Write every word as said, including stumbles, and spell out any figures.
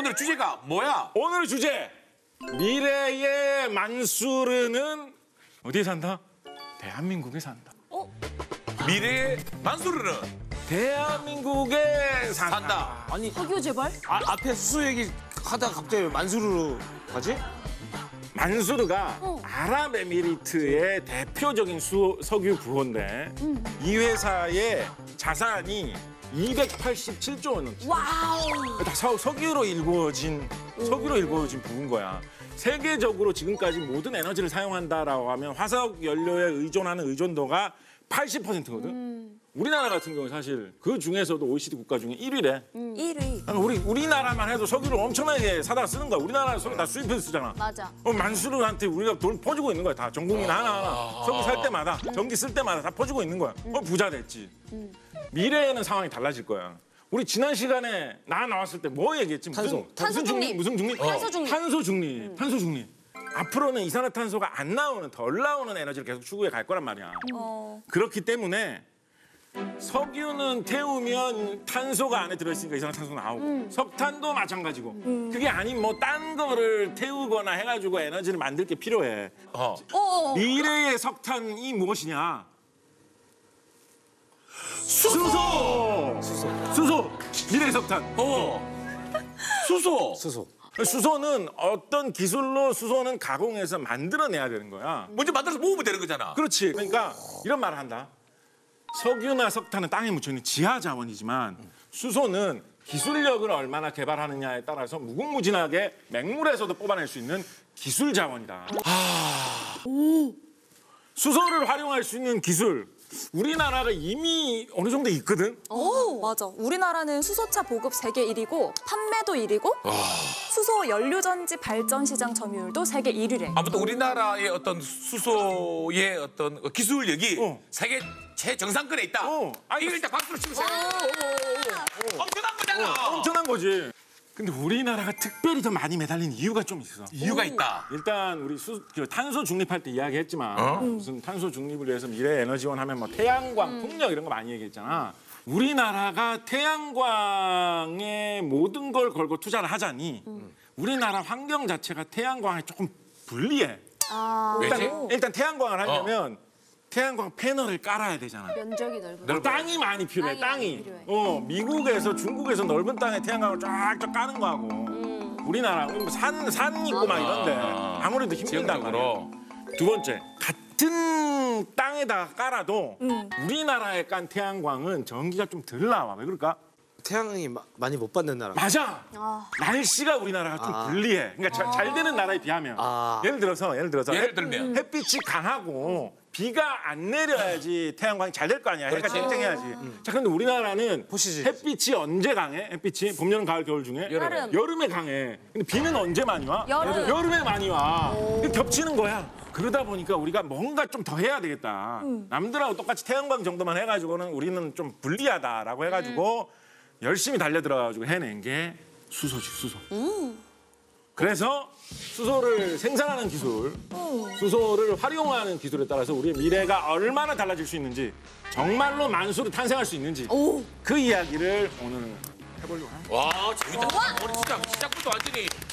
오늘 주제가 뭐야? 오늘 주제 미래의 만수르는 어디에 산다? 대한민국에 산다. 어? 미래의 만수르는 대한민국에 산다. 산다. 아니 석유 제발? 아, 앞에 수소 얘기 하다가 갑자기 만수르로 가지? 만수르가 어. 아랍에미리트의 대표적인 수, 석유 부호인데 음. 이 회사의 자산이 이백팔십칠조 원 넘지. 와우. 다 서, 석유로 일구어진 석유로 일구어진 부분 거야. 세계적으로 지금까지 모든 에너지를 사용한다라고 하면 화석 연료에 의존하는 의존도가 팔십 퍼센트거든. 음. 우리나라 같은 경우 사실 그 중에서도 오이시디 국가 중에 일 위래. 음. 일 위. 우리 우리나라만 해도 석유를 엄청나게 사다 쓰는 거야. 우리나라 석유 다 수입해서 쓰잖아. 맞아. 어, 만수르한테 우리가 돈 퍼주고 있는 거야. 다 전 국민 하나하나. 석유 살 때마다, 전기 쓸 때마다 다 퍼주고 있는 거야. 어, 부자 됐지. 미래에는 상황이 달라질 거야. 우리 지난 시간에 나 나왔을 때 뭐 얘기했지? 무슨, 탄소 무슨 중립. 무슨 중립? 탄소 중립. 탄소 중립. 탄소 중립. 앞으로는 이산화탄소가 안 나오는, 덜 나오는 에너지를 계속 추구해 갈 거란 말이야. 어. 그렇기 때문에 석유는 태우면 탄소가 안에 들어있으니까 이산화탄소 나오고 음. 석탄도 마찬가지고 그게 아닌 뭐 딴 거를 태우거나 해가지고 에너지를 만들 게 필요해. 어. 어. 미래의 석탄이 무엇이냐? 수소! 수소! 수소! 미래의 석탄. 어. 수소. 수소. 수소는 어떤 기술로 수소는 가공해서 만들어내야 되는 거야. 먼저 만들어서 모으면 되는 거잖아. 그렇지. 그러니까 이런 말을 한다. 석유나 석탄은 땅에 묻혀있는 지하 자원이지만 수소는 기술력을 얼마나 개발하느냐에 따라서 무궁무진하게 맹물에서도 뽑아낼 수 있는 기술 자원이다. 수소를 활용할 수 있는 기술, 우리나라가 이미 어느 정도 있거든. 오, 맞아. 우리나라는 수소차 보급 세계 일 위고 판매도 일 위고 수소 연료전지 발전 시장 점유율도 세계 일 위래. 아무튼 우리나라의 어떤 수소의 어떤 기술력이 어. 세계 최정상권에 있다. 어. 아니, 이거 일단 박수로 치면서 엄청난 거잖아. 엄청난 거지. 근데 우리나라가 특별히 더 많이 매달린 이유가 좀 있어. 이유가 있다. 일단 우리 수, 그 탄소 중립할 때 이야기했지만 어? 무슨 탄소 중립을 위해서 미래 에너지원 하면 뭐 태양광, 풍력 이런 거 많이 얘기했잖아. 우리나라가 태양광에 모든 걸 걸고 투자를 하자니 우리나라 환경 자체가 태양광에 조금 불리해. 아. 왜지? 일단, 일단 태양광을 하려면 태양광 패널을 깔아야 되잖아. 면적이 넓은. 넓어요. 땅이 많이 필요해, 땅이 땅이. 많이 필요해. 어, 미국에서, 중국에서 넓은 땅에 태양광을 쫙쫙 까는 거하고 우리나라 뭐 산, 산 있고 막 이런데 아무래도 힘든단 말이야. 지역적으로. 두 번째, 같은 땅에다가 깔아도 우리나라에 깐 태양광은 전기가 좀 덜 나와. 왜 그럴까? 태양이 마, 많이 못 받는 나라. 맞아. 아. 날씨가 우리나라가 좀 아. 불리해. 그러니까 자- 잘 되는 나라에 비하면. 아. 예를 들어서, 예를 들어서 예를 햇- 들면 햇빛이 강하고 비가 안 내려야지 태양광이 잘 될 거 아니야. 해가 그렇지. 쨍쨍해야지. 자, 근데 우리나라는 보시지. 햇빛이 언제 강해? 햇빛이 봄, 여름, 가을, 겨울 중에 여름에. 여름에 강해. 근데 비는 언제 많이 와? 여름. 여름에 많이 와. 이게 겹치는 거야. 그러다 보니까 우리가 뭔가 좀 더 해야 되겠다. 남들하고 똑같이 태양광 정도만 해가지고는 우리는 좀 불리하다라고 해가지고 열심히 달려들어가지고 해낸 게 수소지, 수소. 그래서 수소를 생산하는 기술, 수소를 활용하는 기술에 따라서 우리의 미래가 얼마나 달라질 수 있는지, 정말로 만수를 탄생할 수 있는지 그 이야기를 오늘 해보려고 합니다. 와 재밌다. 오늘 진짜 시작부터 완전히